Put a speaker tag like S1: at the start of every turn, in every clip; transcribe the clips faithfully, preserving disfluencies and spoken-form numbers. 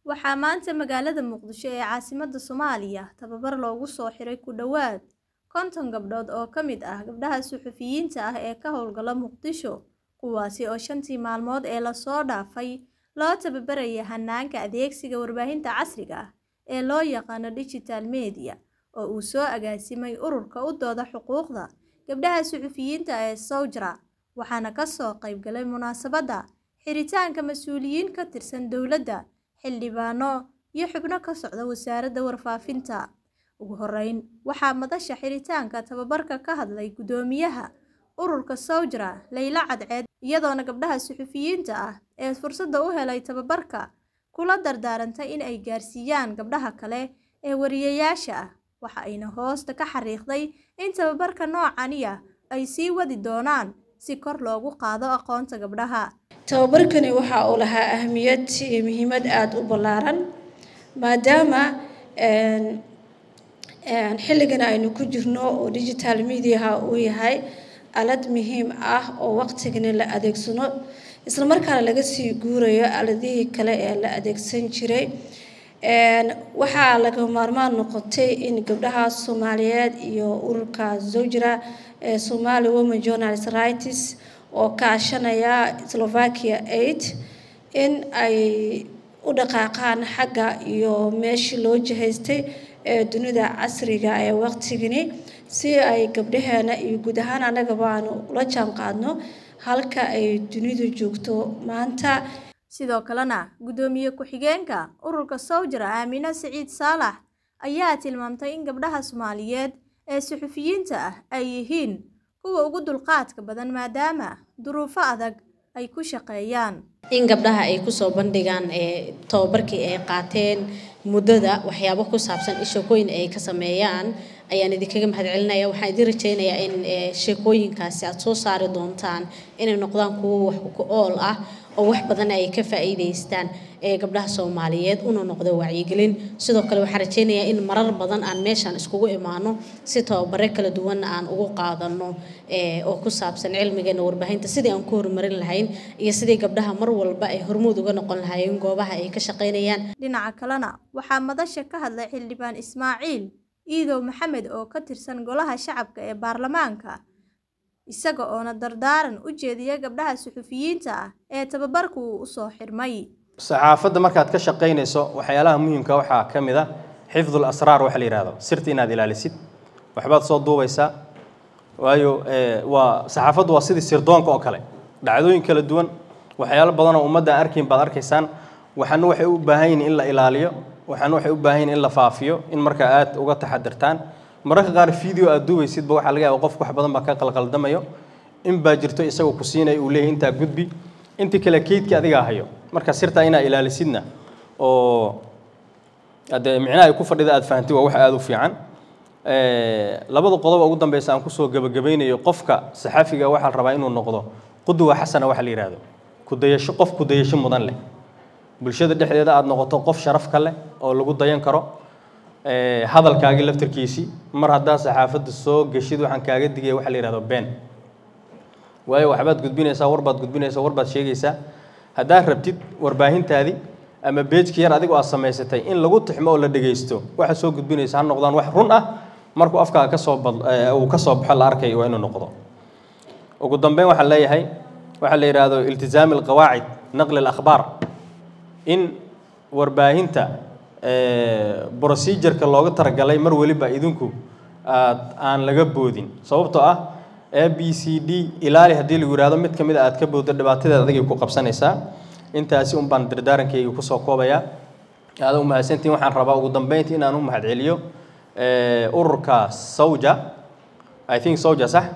S1: waxaa maanta magaalada Muqdisho ee caasimadda Soomaaliya tababar loogu soo xiray ku dhawaad konton gabdhood oo ka mid ah gabdhaha suxufiyiinta ah ee ka howlgala Muqdisho kuwaasi oo shantii maalmood ee la soo dhaafay loo tababaraya hanaanka adeegsiga warbaahinta casriga ah ee loo yaqaan digital media oo uu soo agaasimay ururka u dooda xuquuqda gabdhaha suxufiyiinta ee Sawjra waxaana ka soo qayb galay munaasabadda xiritaanka mas'uuliyiin ka tirsan dawladda xildhibaano iyo xubno ka socda wasaaradda warfaafinta ugu horeyn waxaa madasha xiritaanka tababarka ka hadlay gudoomiyaha ururka Sawjra Layla Cadceed iyadoona gabdhaha suxufiyiinta ah ee fursadda u helay tababarka kula dardaarantay in ay gaarsiiyaan gabdhaha kale ee wariyeyaasha ah waxa ayna hoosta ka xariiqday in tababarka noocani ah ay sii wadi doonaan si kor loogu qaado aqoonta gabdhaha
S2: tababarkani waxa uu lahaa ahmiyad iyo muhiimad aad u ballaaran maadaama een een xilligan aynu ku jirno oo digital media uu yahay alad muhiim ah oo waqtigan la adeegsano isla markaana laga sii guurayo aladii kale ee la adeegsan jiray een waxa laga maarmaan noqotay in gabdhaha Soomaaliyeed iyo ururka Sawjra ee Somali Women Journalist Rights oo kaashanaya Slovakia Aid in ay u dhaqaaqaan xagga iyo meeshii loo jihaystay ee dunida casriga ee waqtigani si ay gabdhaheena iyo guud ahaan anaga baan ula jaan qaadno halka ay dunidu joogto maanta
S1: sidoo kalena gudoomiye ku xigeenka ururka Sawjra Aamina Saciid Saalax ayaa tilmaamtay in gabdhaha Soomaaliyeed ee suxufiyiinta ah ay yihiin kuwa ugu dulqaadka badan maadaama duruufo adag ay ku shaqeeyaan
S3: in gabdhaha ay ku soo bandhigaan ee tababarkii ay qaateen muddada waxyaabo ku saabsan shaqooyin ay ka sameeyaan ayaan idinkaga mahadcelinayaa waxaan idin rajaynayaa in shaqooyinkaasi aad soo saari doontaan inay noqdaan kuwo wax ku ool ah oo wax badan ay ka faa'iideystaan ee gabdhaha Soomaaliyeed una noqdo wacyigelin sidoo kale waxaan rajaynayaa in marar badan aan meeshan iskugu imaano si tababaro kala duwan aan ugu qaadano ee oo ku saabsan cilmigeena warbaahinta sidii aan ku horumarin lahayn iyo sidii gabdhaha mar walba ay hormuud uga noqon lahaayeen goobaha ay ka shaqeynayaan
S1: dhinaca kalena waxaa madasha ka hadlay xildhibaan Ismaaciil Iidow Maxamed oo ka tirsan golaha shacabka ee baarlamaanka isaga oo na dardaaran u jeediyay gabdhaha suxufiyiinta ah ee tababarku u soo xirmay
S4: saxaafadda markaad ka shaqeynayso waxyaalaha muhiimka waxa kamid ah xifdul asraar waxa la yiraahdo sirta inaad ilaalisid waxbaad soo duubaysaa waayo ee waa saxaafaddu waa sidii sirdoonka oo kale dhacdooyin kala duwan waxyaalo badan oo ummadda arkin baad arkaysaan waxana waxay u baahan yihiin in la ilaaliyo waxana waxay u baahan yihiin in la faafiyo in marka aad uga taxadirtaan marka qaar video aad duubaysid ba waxa laga yaabaa qof wax badan ba ka qalqaldamayo in baa jirto isagu ku siinay uu leeyahay inta gudbi inta kale keydka adiga hayo marka sirta ina ilaalisidna oo aad micnaha ay ku fadhida aad fahanti waa wax aad u fiican ee labada qodob ugu dambeeyay aan ku soo gabagabeynayo qofka saxafiga waxa la rabaa inuu noqdo qudwa xasana waxa la yiraahdo ku dayasho qof ku dayasho mudan leh bulshada dhexdeeda aad noqoto qof sharaf ka leh oo lagu dayan karo ee hadalkaaga laftirkiisi mar hadaa saxaafadda soo gashid waxaan kaaga digay waxa la yiraahdo been waayo waxbaad gudbinaysaa warbaad gudbinaysaa warbaad sheegaysaa hadaa rabtid warbaahintaadi ama page yar adigu aad sameysatay in lagu tixmo oo la dhageysto waxa soo gudbinaysaa noqdaan wax run ah markuu afkaaga ka soo uu ka soo baxo la arkay waa inuu noqdo ugu dambeyn waxa leeyahay waxa la yiraahdo iltizaam alqawaacid naql alakhbaar in warbaahinta ee procedure-ka looga talagalay mar waliba idinku aan laga boodin sababtoo ah A B C D ilaali hadii lagu yiraahdo mid kamid ah aad ka boodo dhibaatadeeda adiga ku qabsanaysaa intaasi un baan dardaarankayga ku soo koobaya aad u mahadsantiin waxaan rabaa ugu dambeyntii inaan u mahad celiyo ee ururka Sawjra I think Sawjra sax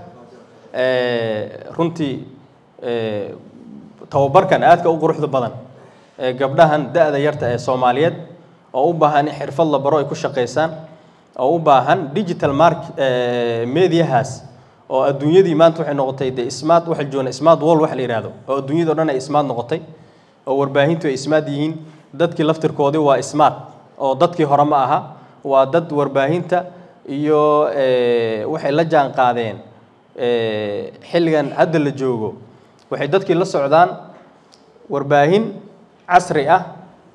S4: ee runtii ee tababarkan aadka u quruxda badan ee gabdhahan da'da yarta ee Soomaaliyeed oo u baahan xirfad la baro ay ku shaqeysaan oo u baahan digital market ee mediahaas oo adduunyadii maanta waxay noqotay de smart waxa joona smart wall waxa la yiraahdo oo adduunyada dhan ay smart noqotay oo warbaahintu ay smart yihiin dadkii laftirkoodii waa smart oo dadkii hore ma aha waa dad warbaahinta iyo ee waxay la jaan qaadeen ee xilligan hadda la joogo waxay dadkii la socdaan warbaahin casri ah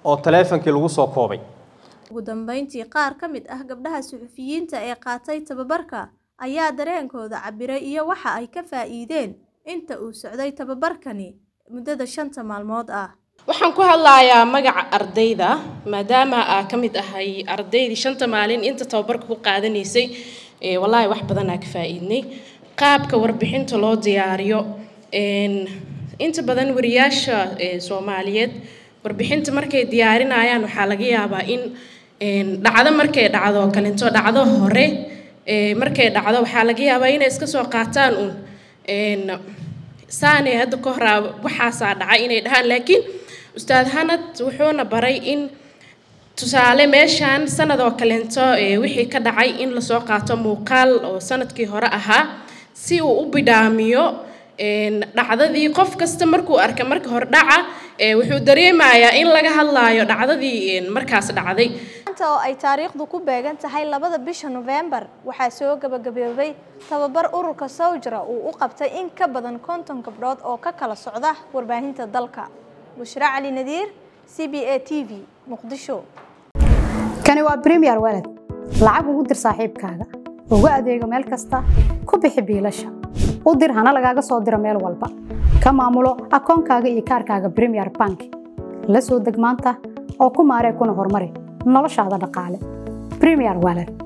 S4: oo taleefankii lagu soo koobay.
S1: ugu dambeyntii qaar ka mid ah gabdhaha suxufiyiinta ee qaatay tababarka ayaa dareenkooda cabiray iyo waxa ay ka faa'iideen inta uu socday tababarkani muddada shanta maalmood ah.
S5: waxaan ku hadlayaa magaca ardayda maadaama aa ka mid ahay ardaydii shanta maalin inta tababarka ku qaadanaysay ee wallahi wax badan aa ka faa'iidnay qaabka warbixinta loo diyaariyo een inta badan wariyaasha ee Soomaaliyeed warbixinta markay diyaarinayaan waxa laga yaabaa in een dhacdo markay dhacdo kalinto dhacdo hore ee markay dhacdo waxa laga yaabaa inay iska soo qaataan un een saane hadda ka hor waxa dhacay inay dhahaan laakiin ustaad Hanad wuxuuna baray in tusaale meeshan sanad oo kalinto ee wixii ka dhacay in la soo qaato muuqaal oo sanadkii hore ahaa si uu u bidhaamiyo een dhacdadii qof kasta markuu arka marka hor dhaca ee wuxuu dareemayaa in laga hadlaayo dhacdadii een markaas dhacday
S1: inta oo ay taariikhdu ku beegan tahay labada bisha November waxaa soo gabagabeeyay tababar ururka Sawjra uu u qabtay in ka badan konton gabdhood oo ka kala socda warbaahinta dalka. Bushra Ali Nadir, C B A T V, Muqdisho.
S6: kani waa Premier Wallet. lacag ugu dir saaxiibkaaga ugu adeego meel kasta ku bixi biilasha u dir hana lagaaga soo diro meel walba ka maamulo akoonkaaga iyo kaarkaaga Premier Bank la soo deg maanta oo ku maaree kuna horumari noloshaada dhaqaale. Premier Wallet.